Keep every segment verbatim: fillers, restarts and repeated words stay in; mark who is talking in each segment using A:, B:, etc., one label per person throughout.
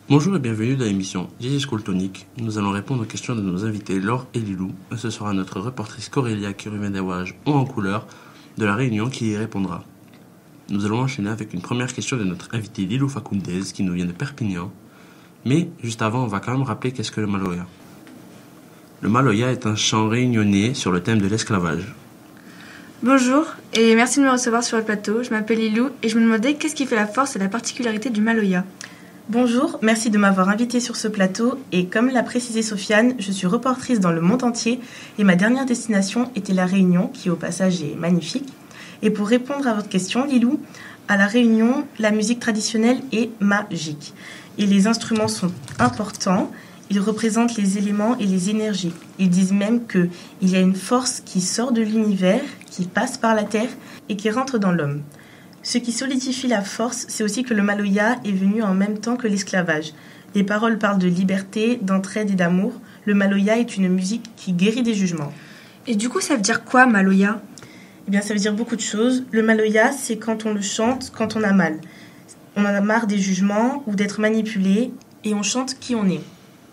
A: Bonjour et bienvenue dans l'émission Gigi School Tonic. Nous allons répondre aux questions de nos invités Laure et Lilou. Ce sera notre reportrice Corélia qui remet des wages ou en couleur de la Réunion qui y répondra. Nous allons enchaîner avec une première question de notre invité Lilou Fakoundez qui nous vient de Perpignan. Mais juste avant, on va quand même rappeler qu'est-ce que le Maloya. Le Maloya est un chant réunionnais sur le thème de l'esclavage.
B: Bonjour et merci de me recevoir sur le plateau. Je m'appelle Lilou et je me demandais qu'est-ce qui fait la force et la particularité du Maloya.
C: Bonjour, merci de m'avoir invitée sur ce plateau et comme l'a précisé Sofiane, je suis reportrice dans le monde entier et ma dernière destination était la Réunion qui au passage est magnifique. Et pour répondre à votre question Lilou, à la Réunion, la musique traditionnelle est magique et les instruments sont importants, ils représentent les éléments et les énergies. Ils disent même qu'il y a une force qui sort de l'univers, qui passe par la terre et qui rentre dans l'homme. Ce qui solidifie la force, c'est aussi que le Maloya est venu en même temps que l'esclavage. Les paroles parlent de liberté, d'entraide et d'amour. Le Maloya est une musique qui guérit des jugements.
B: Et du coup, ça veut dire quoi, Maloya ?
C: Eh bien, ça veut dire beaucoup de choses. Le Maloya, c'est quand on le chante, quand on a mal. On en a marre des jugements ou d'être manipulé et on chante qui on est.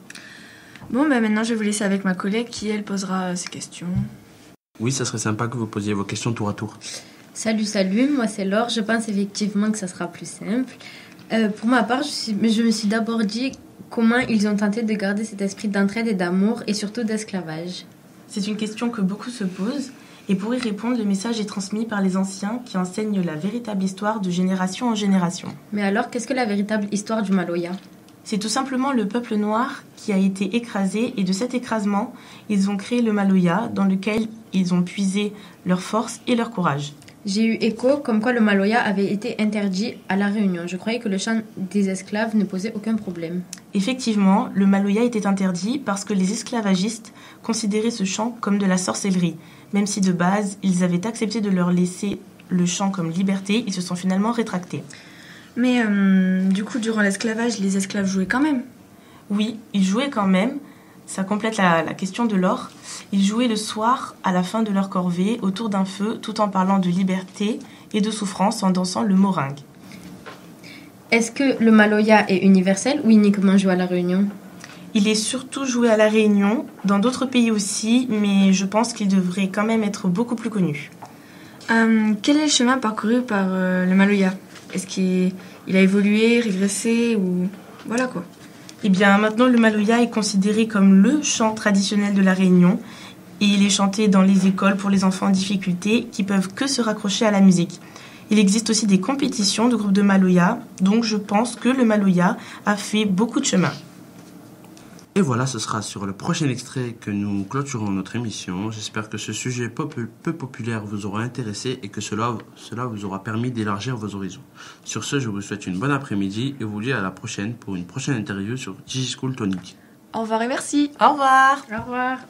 B: Bon, bah maintenant, je vais vous laisser avec ma collègue qui, elle, posera ses questions.
A: Oui, ça serait sympa que vous posiez vos questions tour à tour.
D: Salut, salut, moi c'est Laure. Je pense effectivement que ça sera plus simple. Euh, pour ma part, je, suis, je me suis d'abord dit comment ils ont tenté de garder cet esprit d'entraide et d'amour et surtout d'esclavage.
C: C'est une question que beaucoup se posent et pour y répondre, le message est transmis par les anciens qui enseignent la véritable histoire de génération en génération.
D: Mais alors, qu'est-ce que la véritable histoire du Maloya ?
C: C'est tout simplement le peuple noir qui a été écrasé et de cet écrasement, ils ont créé le Maloya dans lequel ils ont puisé leur force et leur courage.
D: J'ai eu écho comme quoi le Maloya avait été interdit à La Réunion. Je croyais que le chant des esclaves ne posait aucun problème.
C: Effectivement, le Maloya était interdit parce que les esclavagistes considéraient ce chant comme de la sorcellerie. Même si de base, ils avaient accepté de leur laisser le chant comme liberté, ils se sont finalement rétractés.
B: Mais euh, du coup, durant l'esclavage, les esclaves jouaient quand même ?
C: Oui, ils jouaient quand même. Ça complète la, la question de Laure. Ils jouaient le soir, à la fin de leur corvée, autour d'un feu, tout en parlant de liberté et de souffrance en dansant le moringue.
D: Est-ce que le Maloya est universel ou uniquement joué à La Réunion ?
C: Il est surtout joué à La Réunion, dans d'autres pays aussi, mais je pense qu'il devrait quand même être beaucoup plus connu.
B: Euh, quel est le chemin parcouru par euh, le Maloya ? Est-ce qu'il il a évolué, régressé ou... Voilà quoi.
C: Eh bien, maintenant, le Maloya est considéré comme le chant traditionnel de la Réunion et il est chanté dans les écoles pour les enfants en difficulté qui peuvent que se raccrocher à la musique. Il existe aussi des compétitions de groupes de Maloya, donc je pense que le Maloya a fait beaucoup de chemin.
A: Et voilà, ce sera sur le prochain extrait que nous clôturons notre émission. J'espère que ce sujet peu, peu populaire vous aura intéressé et que cela, cela vous aura permis d'élargir vos horizons. Sur ce, je vous souhaite une bonne après-midi et vous dis à la prochaine pour une prochaine interview sur Gigi School Tonic.
B: Au revoir et merci.
C: Au revoir.
B: Au revoir.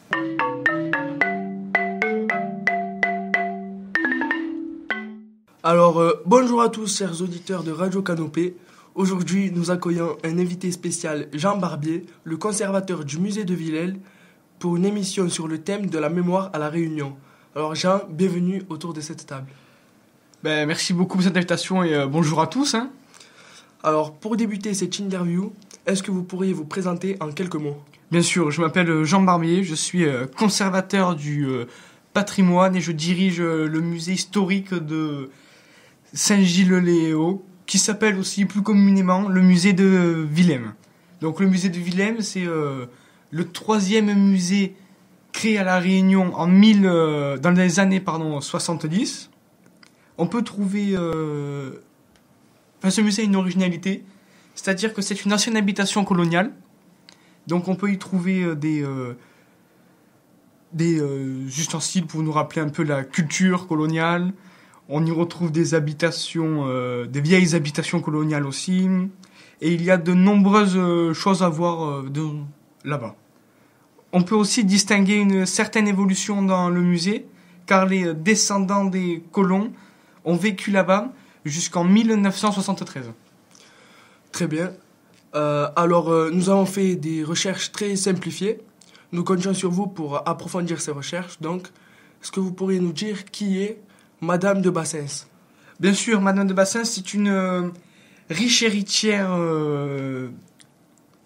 E: Alors, euh, bonjour à tous, chers auditeurs de Radio Canopée. Aujourd'hui, nous accueillons un invité spécial, Jean Barbier, le conservateur du musée de Villèle, pour une émission sur le thème de la mémoire à La Réunion. Alors Jean, bienvenue autour de cette table.
F: Ben, merci beaucoup pour cette invitation et euh, bonjour à tous. Hein.
E: Alors, pour débuter cette interview, est-ce que vous pourriez vous présenter en quelques mots ?
F: Bien sûr, je m'appelle Jean Barbier, je suis euh, conservateur du euh, patrimoine et je dirige euh, le musée historique de Saint-Gilles-les-Hauts, qui s'appelle aussi plus communément le musée de Willem. Donc le musée de Willem, c'est euh, le troisième musée créé à La Réunion en mille, euh, dans les années pardon, soixante-dix. On peut trouver... Euh, enfin, ce musée a une originalité, c'est-à-dire que c'est une ancienne habitation coloniale. Donc on peut y trouver euh, des, euh, des euh, ustensiles pour nous rappeler un peu la culture coloniale. On y retrouve des habitations, euh, des vieilles habitations coloniales aussi. Et il y a de nombreuses euh, choses à voir euh, de, là-bas. On peut aussi distinguer une certaine évolution dans le musée, car les descendants des colons ont vécu là-bas jusqu'en mille neuf cent soixante-treize.
E: Très bien. Euh, alors, euh, nous avons fait des recherches très simplifiées. Nous comptons sur vous pour approfondir ces recherches. Donc, est-ce que vous pourriez nous dire qui est Madame de Bassens ?
F: Bien sûr, Madame de Bassens, c'est une euh, riche héritière euh,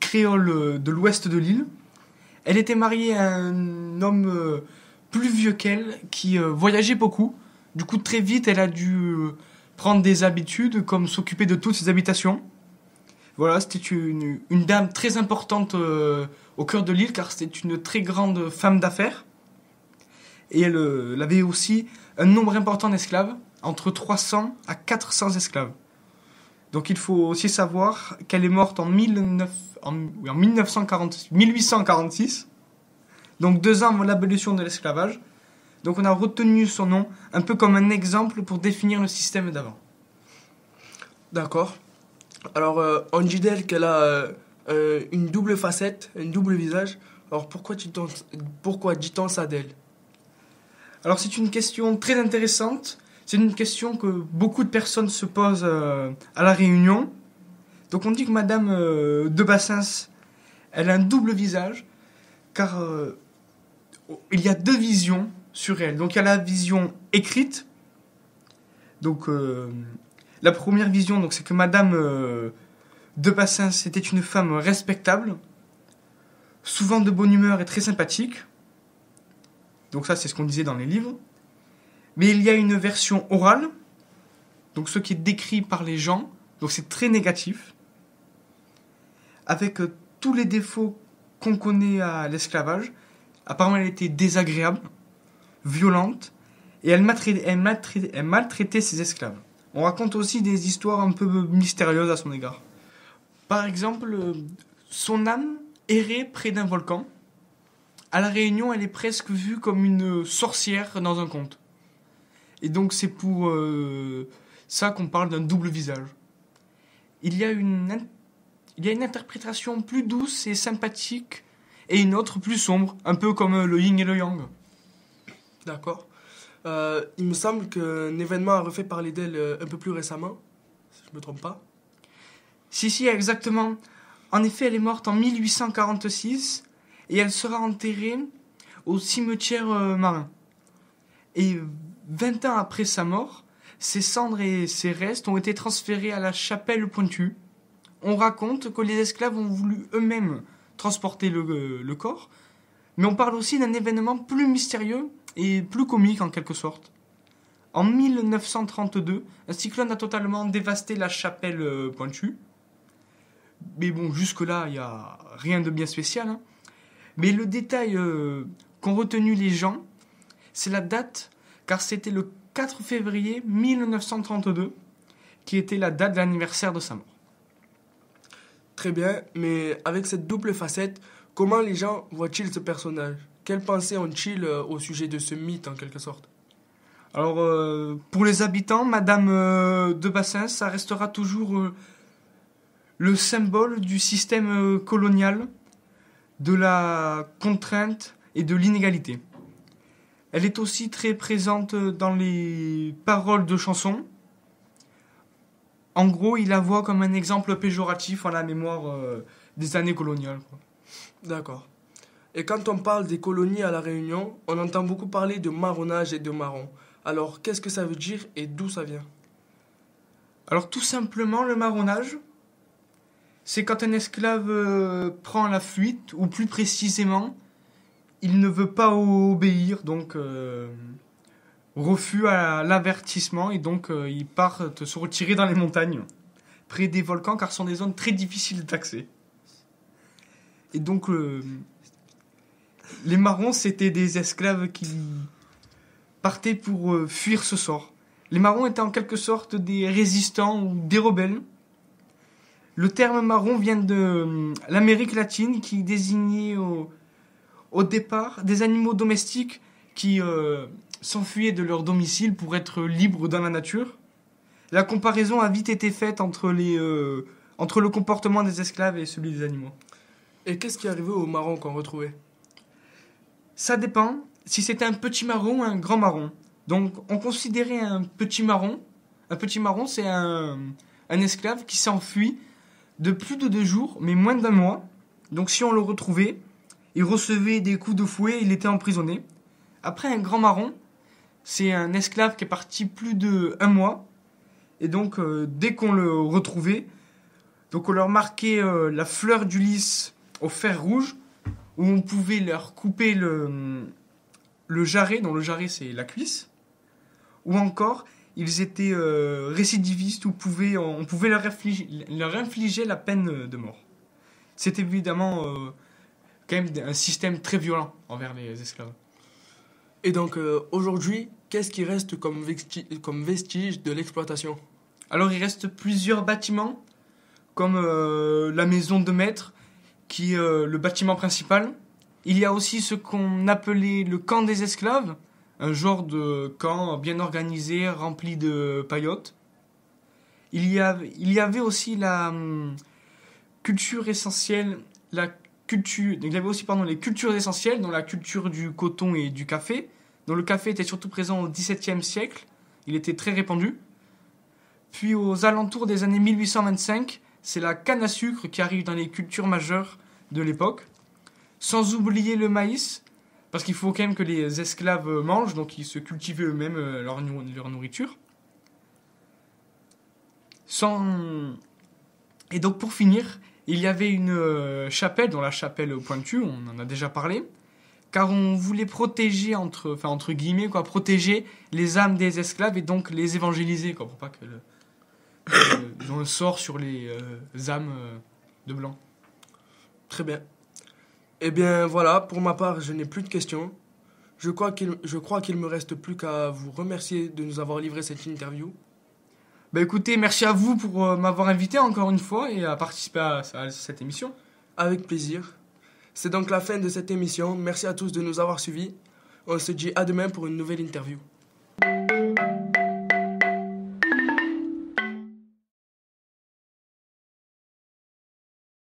F: créole de l'ouest de l'île. Elle était mariée à un homme euh, plus vieux qu'elle qui euh, voyageait beaucoup. Du coup, très vite, elle a dû euh, prendre des habitudes comme s'occuper de toutes ses habitations. Voilà, c'était une, une dame très importante euh, au cœur de l'île car c'était une très grande femme d'affaires. Et elle, euh, elle avait aussi un nombre important d'esclaves, entre trois cents à quatre cents esclaves. Donc il faut aussi savoir qu'elle est morte en, mille neuf, en, oui, en mille neuf cent quarante, mille huit cent quarante-six, donc deux ans avant l'abolition de l'esclavage. Donc on a retenu son nom un peu comme un exemple pour définir le système d'avant.
E: D'accord. Alors, euh, on dit d'elle qu'elle a euh, euh, une double facette, un double visage. Alors pourquoi dit-on, pourquoi dit-on ça d'elle?
F: Alors c'est une question très intéressante. C'est une question que beaucoup de personnes se posent euh, à La Réunion. Donc on dit que Madame euh, de Bassens, elle a un double visage, car euh, il y a deux visions sur elle. Donc il y a la vision écrite. Donc euh, la première vision, donc c'est que Madame euh, de Bassens était une femme respectable, souvent de bonne humeur et très sympathique. Donc ça c'est ce qu'on disait dans les livres. Mais il y a une version orale, donc ce qui est décrit par les gens, donc c'est très négatif, avec euh, tous les défauts qu'on connaît à l'esclavage. Apparemment, elle était désagréable, violente, et elle maltraitait, elle maltraitait, elle maltraitait ses esclaves. On raconte aussi des histoires un peu mystérieuses à son égard. Par exemple, euh, son âme errait près d'un volcan. À La Réunion, elle est presque vue comme une sorcière dans un conte. Et donc c'est pour euh, ça qu'on parle d'un double visage. Il y a une, il y a une interprétation plus douce et sympathique et une autre plus sombre, un peu comme le yin et le yang.
E: D'accord. Euh, il me semble qu'un événement a refait parler d'elle euh, un peu plus récemment, si je ne me trompe pas.
F: Si, si, exactement. En effet, elle est morte en mille huit cent quarante-six et elle sera enterrée au cimetière euh, marin. Et vingt ans après sa mort, ses cendres et ses restes ont été transférés à la chapelle Pointue. On raconte que les esclaves ont voulu eux-mêmes transporter le, le corps, mais on parle aussi d'un événement plus mystérieux et plus comique en quelque sorte. En mille neuf cent trente-deux, un cyclone a totalement dévasté la chapelle Pointue. Mais bon, jusque-là, il n'y a rien de bien spécial. Hein. Mais le détail euh, qu'ont retenu les gens, c'est la date, car c'était le quatre février mille neuf cent trente-deux, qui était la date de l'anniversaire de sa mort.
E: Très bien, mais avec cette double facette, comment les gens voient-ils ce personnage? Quelles pensées ont-ils euh, au sujet de ce mythe, en quelque sorte?
F: Alors, euh, pour les habitants, Madame euh, de Bassens, ça restera toujours euh, le symbole du système euh, colonial, de la contrainte et de l'inégalité. Elle est aussi très présente dans les paroles de chansons. En gros, il la voit comme un exemple péjoratif en la mémoire euh, des années coloniales. Quoi.
E: D'accord. Et quand on parle des colonies à La Réunion, on entend beaucoup parler de marronnage et de marron. Alors, qu'est-ce que ça veut dire et d'où ça vient?
F: Alors, tout simplement, le marronnage, c'est quand un esclave euh, prend la fuite, ou plus précisément, il ne veut pas obéir, donc euh, refus à l'avertissement, et donc euh, il part se retirer dans les montagnes, près des volcans, car ce sont des zones très difficiles d'accès. Et donc, euh, les marrons, c'était des esclaves qui partaient pour euh, fuir ce sort. Les marrons étaient en quelque sorte des résistants ou des rebelles. Le terme marron vient de euh, l'Amérique latine, qui désignait au, au départ des animaux domestiques qui euh, s'enfuyaient de leur domicile pour être libres dans la nature. La comparaison a vite été faite entre, les, euh, entre le comportement des esclaves et celui des animaux.
E: Et qu'est-ce qui est arrivé aux marrons qu'on retrouvait?
F: Ça dépend si c'était un petit marron ou un grand marron. Donc on considérait un petit marron. Un petit marron, c'est un, un esclave qui s'enfuit de plus de deux jours, mais moins d'un mois. Donc si on le retrouvait, il recevait des coups de fouet, il était emprisonné. Après, un grand marron, c'est un esclave qui est parti plus d'un mois. Et donc, euh, dès qu'on le retrouvait, Donc on leur marquait euh, la fleur du lys au fer rouge, où on pouvait leur couper le, le jarret, dont le jarret c'est la cuisse, ou encore ils étaient euh, récidivistes, où pouvait, on pouvait leur infliger, leur infliger la peine de mort. C'était évidemment euh, quand même un système très violent envers les esclaves.
E: Et donc euh, aujourd'hui, qu'est-ce qui reste comme, vesti- comme vestige de l'exploitation?
F: Alors il reste plusieurs bâtiments, comme euh, la maison de maître, qui est euh, le bâtiment principal. Il y a aussi ce qu'on appelait le camp des esclaves, un genre de camp bien organisé, rempli de paillotes. Il y avait, il y avait aussi la hum, culture essentielle, la culture, il y avait aussi pardon, les cultures essentielles, dont la culture du coton et du café, dont le café était surtout présent au dix-septième siècle, il était très répandu. Puis aux alentours des années mille huit cent vingt-cinq, c'est la canne à sucre qui arrive dans les cultures majeures de l'époque. Sans oublier le maïs, parce qu'il faut quand même que les esclaves mangent, donc ils se cultivaient eux-mêmes leur, leur nourriture. Sans... Et donc pour finir, il y avait une chapelle, dont la chapelle pointue, on en a déjà parlé, car on voulait protéger, entre, enfin, entre guillemets, quoi, protéger les âmes des esclaves et donc les évangéliser, quoi, pour pas que le, euh, ils ont un sort sur les euh, âmes euh, de blanc.
E: Très bien. Eh bien voilà, pour ma part, je n'ai plus de questions. Je crois qu'il, je crois qu'il me reste plus qu'à vous remercier de nous avoir livré cette interview.
F: Bah écoutez, merci à vous pour euh, m'avoir invité encore une fois et à participer à, à cette émission.
E: Avec plaisir. C'est donc la fin de cette émission. Merci à tous de nous avoir suivis. On se dit à demain pour une nouvelle interview.